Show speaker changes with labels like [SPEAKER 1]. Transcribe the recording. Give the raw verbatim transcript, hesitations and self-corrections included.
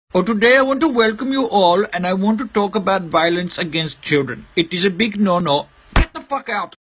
[SPEAKER 1] Oh, today I want to welcome you all and I want to talk about violence against children. It is a big no-no. Get the fuck out!